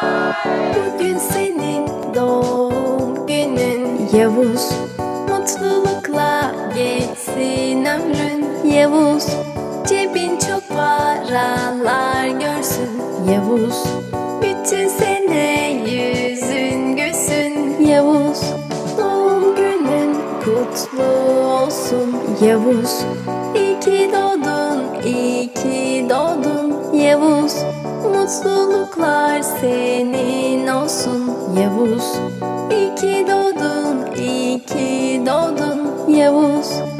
Bugün senin doğum günün Yavuz. Mutlulukla geçsin ömrün Yavuz. Cebin çok paralar görsün Yavuz. Bütün sene yüzün gülsün Yavuz. Doğum günün kutlu olsun Yavuz. İyi ki doğdun, iyi ki doğdun Yavuz. Mutluluklar senin olsun Yavuz. İyi ki doğdun, iyi ki doğdun Yavuz.